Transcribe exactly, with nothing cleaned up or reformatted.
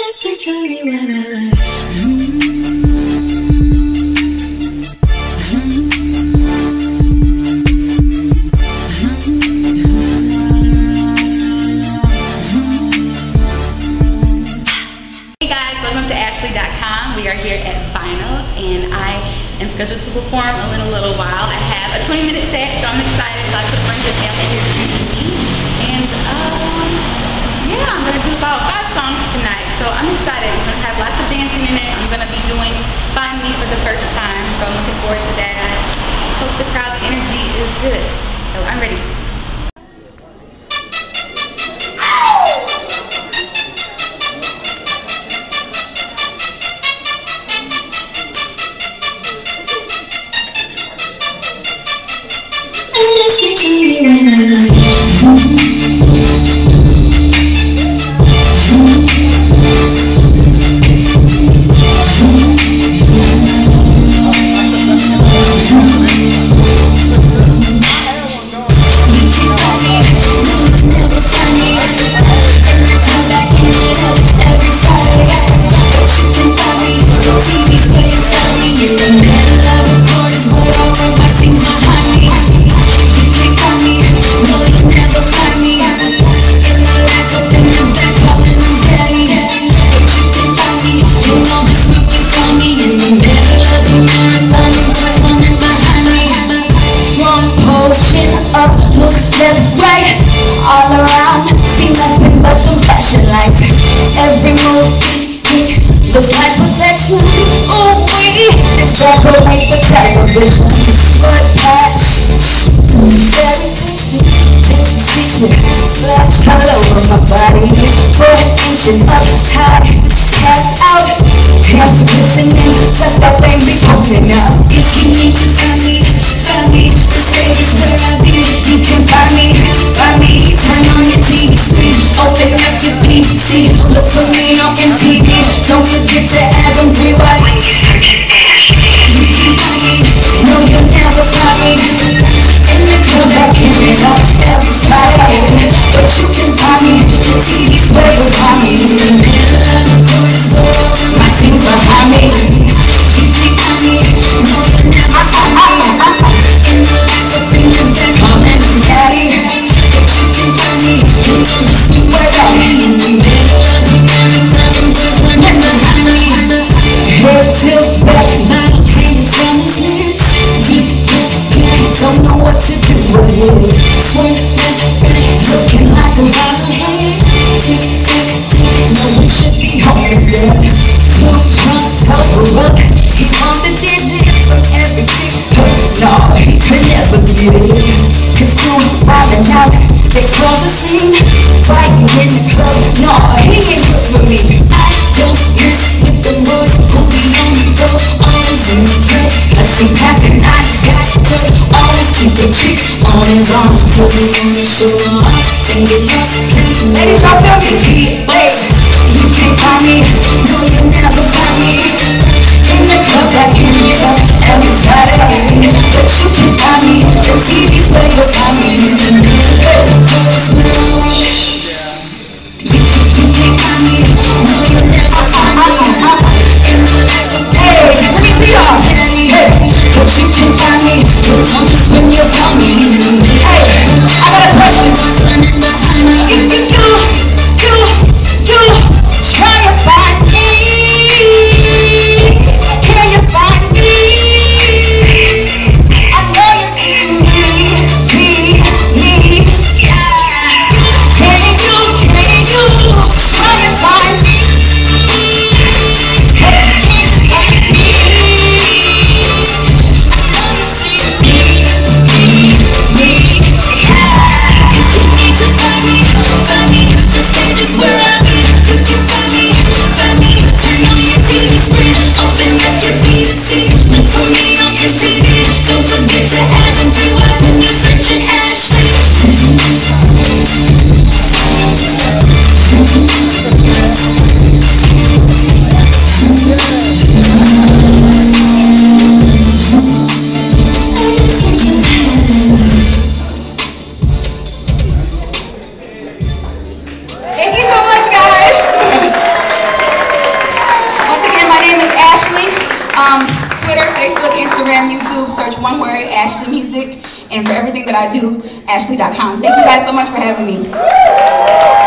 Essentially what I like. Hey guys, welcome to Ashley dot com. We are here at Vinyl and I am scheduled to perform in a little while. I have a twenty minute set, so I'm excited. Lots of friends and family here to meet me. And um, yeah, I'm gonna do about five songs tonight. So I'm excited. We're gonna have lots of dancing in it. I'm gonna be doing Find Me for the first time. So I'm looking forward to that. I hope the crowd's energy is good. So I'm ready. All around, see nothing but the flashing lights. Every move, looks like perfection. Oh, we, it's black will make the television. But that, very sexy, very secret, splashed all over my body. Four inches up high, passed out, hands glistening, just that thing be opening up. If you need to find me, find me, the stage is where I be. You can find me, find me. Turn on your T V screen, open up your P C, look for me on M T V. Don't forget to add them rewind. You can find me, no you'll never find me in the club I can't get up every Friday. But you can find me, the T V's where you'll find me. In the middle of the chorus, where my team's behind me. You can find me, no you'll never find me in the lights up in the back, calling them daddy. Till back, bottle hanging from his lips. Drip, drip, drip, don't know what to do with it. Swing left, right, looking like a bobblehead. Tick, tick, tick, no one should be home yet. Two drums, help up. He wants the digits from every chick. No, he could never get it. His crew vibing out, they cause a scene. Fighting in the club, no, he ain't good for me. I don't mess with the boys who be on the road, always in the club. I see happen, I got to always keep the chick on his arm. Cause he wanna show off and get lost. Ladies, y'all feel me? Ladies, you can't find me, no you'll never find me in the club that can get up every Friday. But you can find me, the T V's where you'll find me. In the middle of the chorus where I want it. You, you can't find me, no you'll never find me in the lights of hey, let me see y'all. Hey, but you can find me, you'll know just when you'll find me. In the middle, hey, I got a question. Running behind me, you, you, you. Instagram, YouTube, search one word, Ashley Music. And for everything that I do, Ashley dot com. Thank you guys so much for having me.